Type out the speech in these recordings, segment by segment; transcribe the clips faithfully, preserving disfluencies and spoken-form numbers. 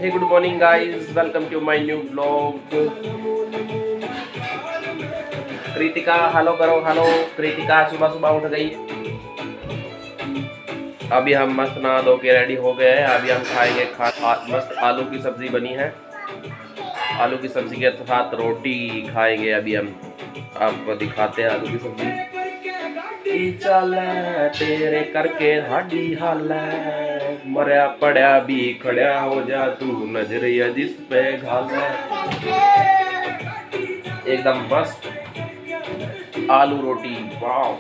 Hey good morning guys, welcome to my new blog. Kritika hello करो, hello Kritika. सुबह सुबह उठ गई। अभी हम मस्त नहा धो के रेडी हो गए हैं। अभी हम खाएंगे खा आ, मस्त आलू की सब्जी बनी है। आलू की सब्जी के साथ रोटी खाएंगे। अभी हम आपको दिखाते हैं आलू की सब्जी। चल तेरे करके हाडी हाल मरिया पड़ा भी खड़ा हो जा तू, नजरिया जिस पे घाल एकदम मस्त आलू रोटी। वाह,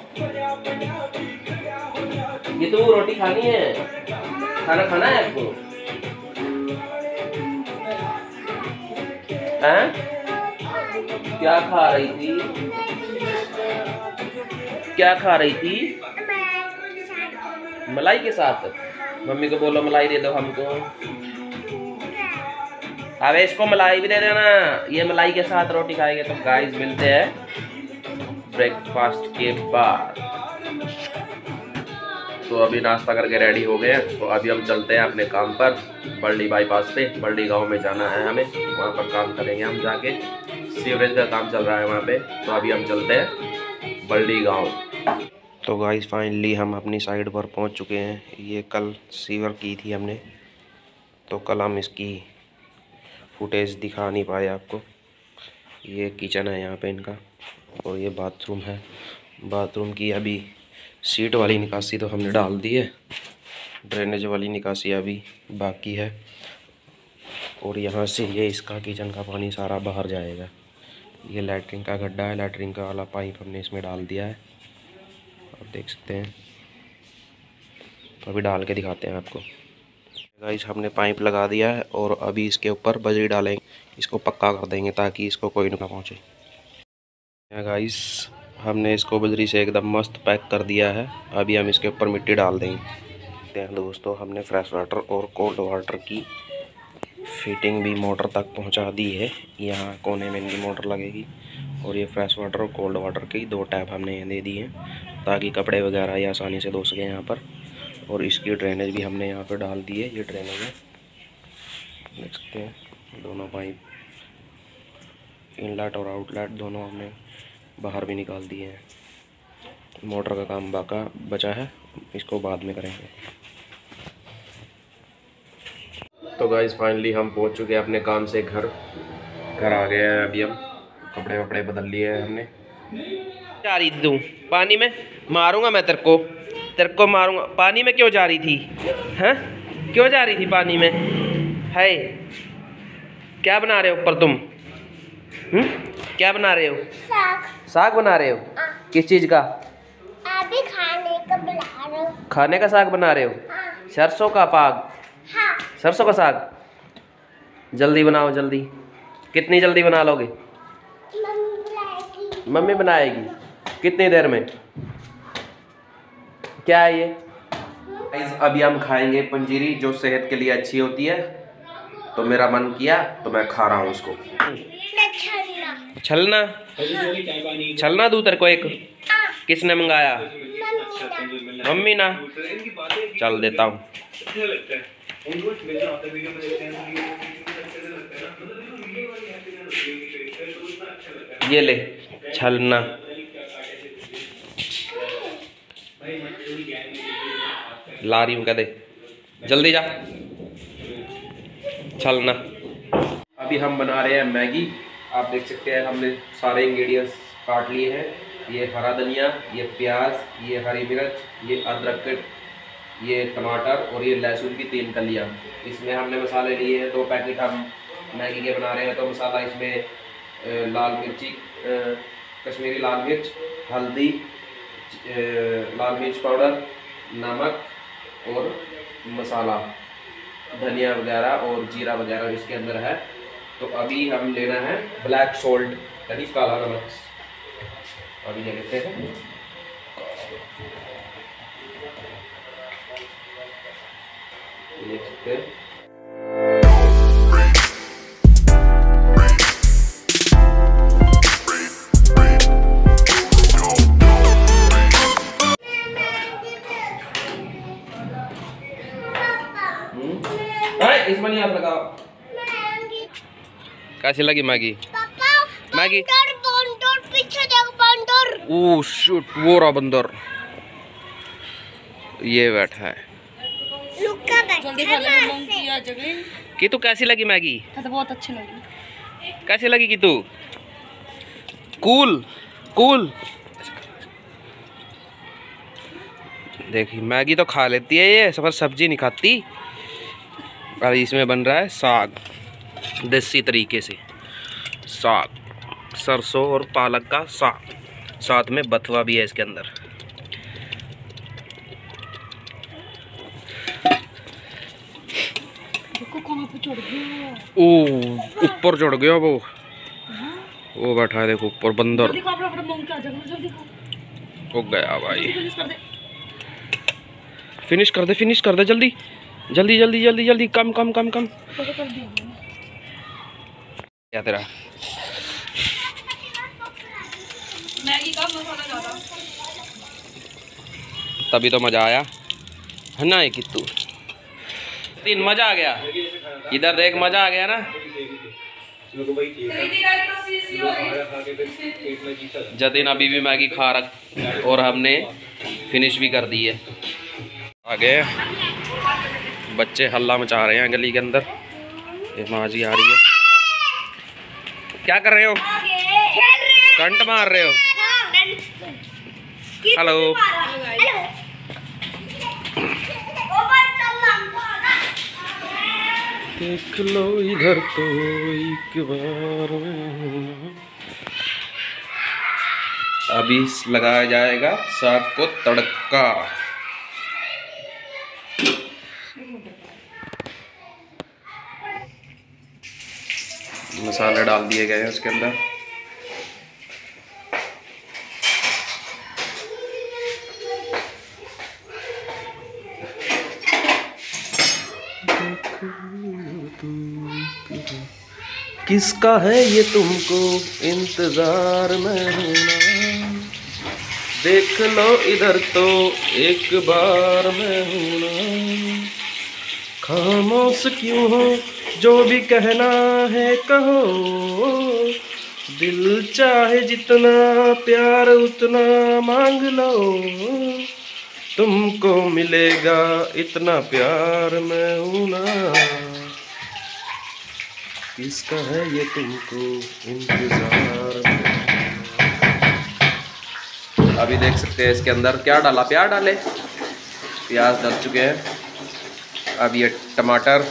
ये तो रोटी खानी है, खाना खाना है आपको? हैं? क्या खा रही थी? क्या खा रही थी? मलाई के साथ। मम्मी को बोलो मलाई दे दो हमको। अबे इसको मलाई भी दे देना। ये मलाई के साथ रोटी खाएंगे। तो गाइस मिलते हैं ब्रेकफास्ट के बाद। तो अभी नाश्ता करके रेडी हो गए हैं। तो अभी हम चलते हैं अपने काम पर, बल्डी बाईपास पे। बल्डी गांव में जाना है हमें, वहाँ पर काम करेंगे हम जाके। सीवरेज का काम चल रहा है वहाँ पे। तो अभी हम चलते हैं बल्डी गांव। तो गाइस फाइनली हम अपनी साइड पर पहुंच चुके हैं। ये कल सीवर की थी हमने, तो कल हम इसकी फुटेज दिखा नहीं पाए आपको। ये किचन है यहाँ पे इनका, और ये बाथरूम है। बाथरूम की अभी सीट वाली निकासी तो हमने डाल दी है, ड्रेनेज वाली निकासी अभी बाकी है। और यहाँ से ये इसका किचन का पानी सारा बाहर जाएगा। ये लैट्रिन का गड्ढा है, लैट्रिन का वाला पाइप हमने इसमें डाल दिया है, आप देख सकते हैं। तो अभी डाल के दिखाते हैं आपको। गाइस हमने पाइप लगा दिया है और अभी इसके ऊपर बजरी डालेंगे, इसको पक्का कर देंगे ताकि इसको कोई ना पहुँचे। गाइस हमने इसको बजरी से एकदम मस्त पैक कर दिया है। अभी हम इसके ऊपर मिट्टी डाल देंगे। दोस्तों हमने फ्रेश वाटर और कोल्ड वाटर की फिटिंग भी मोटर तक पहुंचा दी है। यहाँ कोने में इनकी मोटर लगेगी, और ये फ्रेश वाटर और कोल्ड वाटर की दो टैप हमने यहाँ दे दी हैं ताकि कपड़े वगैरह ये आसानी से धो सकें यहाँ पर। और इसकी ड्रेनेज भी हमने यहाँ पर डाल दी है। ये ड्रेनेज है, देख सकते हैं। दोनों पाइप इनलेट और आउटलेट दोनों हमने बाहर भी निकाल दिए हैं। मोटर का काम बाका बचा है, इसको बाद में करेंगे। तो गाइस फाइनली हम पहुंच चुके हैं अपने काम से घर। घर आ गए हैं। अभी हम कपड़े वपड़े बदल लिए हैं हमने। जा रही तू पानी में? मारूंगा मैं तेरे को, तेरे को मारूंगा। पानी में क्यों जा रही थी? हैं क्यों जा रही थी पानी में? है क्या बना रहे हो ऊपर तुम? हम्म क्या बना रहे हो? साग। साग बना रहे हो? आ, किस चीज़ का? अभी खाने का बना रहे हो। खाने का साग बना रहे हो? हाँ। सरसों का पाग? हाँ। सरसों का साग। जल्दी बनाओ जल्दी। कितनी जल्दी बना लोगे? मम्मी बनाएगी। मम्मी बनाएगी? कितनी देर में? क्या है ये? अभी हम खाएंगे पंजीरी, जो सेहत के लिए अच्छी होती है। तो मेरा मन किया तो मैं खा रहा हूँ उसको। छलना छलना दूँ तेरे को एक? किसने मंगाया? मम्मी ना। चल देता हूँ। ये ले छलना। ला रही हूँ, कह दे जल्दी जा। छलना। अभी हम बना रहे हैं मैगी। आप देख सकते हैं हमने सारे इंग्रेडिएंट्स काट लिए हैं। ये हरा धनिया, ये प्याज, ये हरी मिर्च, ये अदरक, ये टमाटर और ये लहसुन की तीन कलियाँ। इसमें हमने मसाले लिए हैं। दो पैकेट हम मैगी के बना रहे हैं। तो मसाला इसमें लाल मिर्ची, कश्मीरी लाल मिर्च, हल्दी, लाल मिर्च पाउडर, नमक और मसाला, धनिया वगैरह और जीरा वगैरह इसके अंदर है। तो अभी हम लेना है ब्लैक सोल्ट, यानी काला नमक। अभी ले लेते हैं। देख सकते हैं। इसमें नहीं हाथ लगाओ। कैसी लगी मैगी? मैगी पीछे देखो बंदर। ओह शिट, वो रहा बंदर, ये बैठा है। जल्दी खा ले। कि तू कैसी लगी मैगी? तो बहुत अच्छी लगी। कैसी लगी कि तू? Cool cool. देखी मैगी तो खा लेती है ये, पर सब्जी नहीं खाती। और इसमें बन रहा है साग देसी तरीके से, साग सरसों और पालक का साग, साथ में बथुआ भी है इसके अंदर। देखो कहाँ पे चढ़ गया। ओ ऊपर चढ़ गया वो, वो बैठा है देखो ऊपर बंदर। हो गया भाई, फिनिश कर दे, फिनिश कर दे जल्दी जल्दी जल्दी जल्दी जल्दी। कम कम कम कम क्या तेरा? मैगी का मसाला ज्यादा, तभी तो मजा आया है ना। एक तू तीन मजा आ गया, इधर देख मजा आ गया ना। जतिन अभी भी मैगी खा रख और हमने फिनिश भी कर दी है। आगे बच्चे हल्ला मचा रहे हैं गली के अंदर। ये माँ जी आ रही है। क्या कर रहे हो? स्टंट मार रहे हो? हेलो, देख लो इधर तो एक बार। अभी लगाया जाएगा साग को तड़का। मसाले डाल दिए गए हैं उसके अंदर। किसका है ये तुमको इंतजार में होना, देख लो इधर तो एक बार में होना। खामोश क्यों हो, जो भी कहना है कहो, दिल चाहे जितना प्यार उतना मांग लो, तुमको मिलेगा इतना प्यार मैं हूं ना। किसका है ये तुमको इंतजार में। अभी देख सकते हैं इसके अंदर क्या डाला, प्याज डाले, प्याज डल चुके हैं। अब ये टमाटर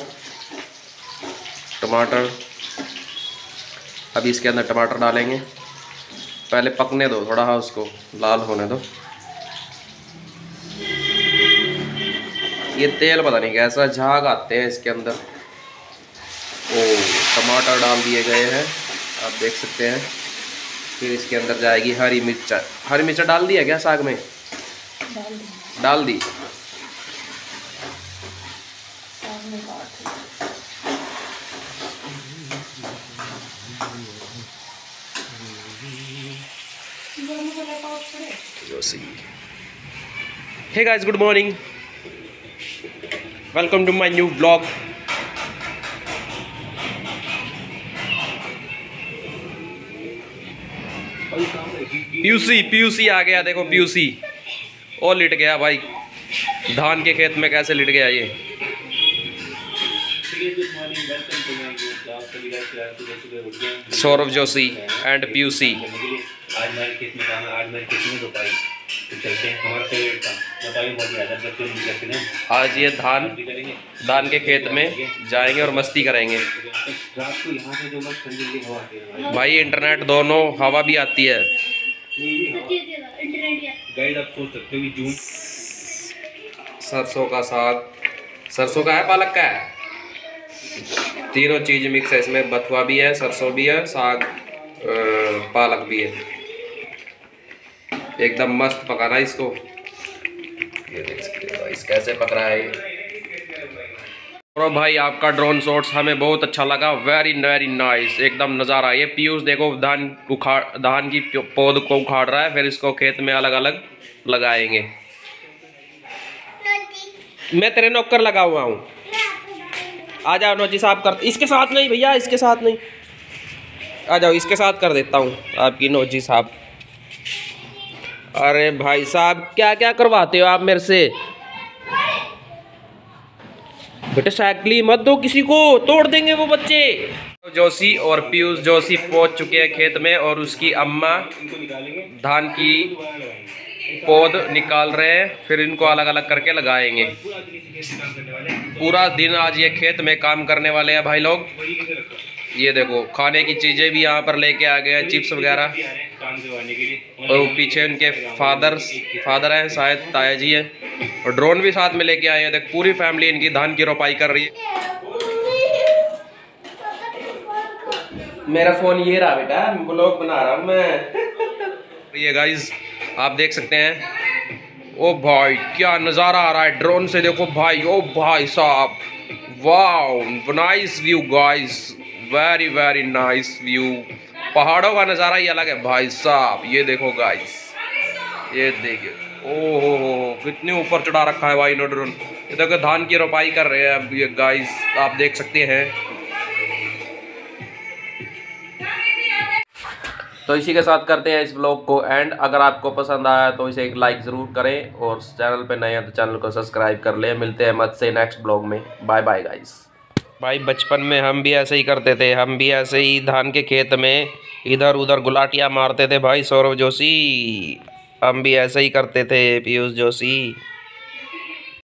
टमाटर अभी इसके अंदर टमाटर डालेंगे। पहले पकने दो थोड़ा, हाँ उसको लाल होने दो। ये तेल पता नहीं कैसा झाग आते हैं इसके अंदर। ओ टमाटर डाल दिए गए हैं, आप देख सकते हैं। फिर इसके अंदर जाएगी हरी मिर्चा। हरी मिर्चा डाल दिया क्या साग में? डाल दी, डाल दी। Hey guys, good morning. Welcome to my new vlog. PUC PUC आ गया, देखो पीयूसी और लिट गया भाई धान के खेत में। कैसे लिट गया ये? Saurabh Joshi and PUC. आज हमारे खेत में काम है, आज हमारे खेत में रोपाई तो चलते हैं। हमारा फेवरेट काम रोपाई बहुत ज़्यादा बच्चों में करते हैं। आज ये धान धान के खेत में जाएंगे और मस्ती करेंगे। रात को यहाँ से जो मस्त ठंडी हवा आती है भाई, इंटरनेट दोनों हवा भी आती है। गाइड आप सोच सकते हो कि जून। सरसों का साग, सरसों का है, पालक का है, तीनों चीज मिक्स है इसमें। बथुआ भी है, सरसों भी है, साग पालक भी है। एकदम मस्त पकाना इसको। ये देख सकते हो गाइस कैसे पक रहा है ये। और भाई आपका ड्रोन शॉट्स हमें बहुत अच्छा लगा, वेरी वेरी नाइस, एकदम नज़ारा। ये पीयूष देखो धान उखाड़ धान की पौध को उखाड़ रहा है, फिर इसको खेत में अलग अलग लगाएंगे। मैं तेरे नौकर लगा हुआ हूँ, आ जाओ नौजी साहब कर। इसके साथ नहीं भैया, इसके साथ नहीं, आ जाओ, इसके साथ कर देता हूँ आपकी नौजी साहब। अरे भाई साहब क्या क्या करवाते हो आप मेरे से? बेटा साइकिल ही मत दो किसी को, तोड़ देंगे वो बच्चे। जोशी और पीयूष जोशी पहुंच चुके हैं खेत में और उसकी अम्मा धान की पौध निकाल रहे हैं, फिर इनको अलग अलग करके लगाएंगे। पूरा दिन आज ये खेत में काम करने वाले हैं भाई लोग। ये देखो खाने की चीज़ें भी यहाँ पर लेके आ गए हैं, चिप्स वगैरह। और पीछे उनके फादर फादर हैं, शायद ताया जी है, और ड्रोन भी साथ में लेके आए हैं। देख पूरी फैमिली इनकी धान की रोपाई कर रही है। मेरा फोन ये रहा बेटा, ब्लॉग बना रहा हूँ मैं। ये गाइस आप देख सकते हैं। ओ भाई क्या नज़ारा आ रहा है ड्रोन से, देखो भाई। ओ भाई साहब वाह, nice view guys, very very nice view. पहाड़ों का नज़ारा ही अलग है भाई साहब। ये देखो गाइस, ये देखिए, ओ हो हो कितने ऊपर चढ़ा रखा है भाई नो ड्रोन। ये देखो धान की रोपाई कर रहे हैं अब ये गाइस, आप देख सकते हैं। तो इसी के साथ करते हैं इस ब्लॉग को एंड। अगर आपको पसंद आया तो इसे एक लाइक ज़रूर करें, और चैनल पे नए हैं तो चैनल को सब्सक्राइब कर लें। मिलते हैं मत से नेक्स्ट ब्लॉग में। Bye bye guys. भाई बचपन में हम भी ऐसे ही करते थे, हम भी ऐसे ही धान के खेत में इधर उधर गुलाटियाँ मारते थे भाई। सौरभ जोशी हम भी ऐसे ही करते थे, पीयूष जोशी।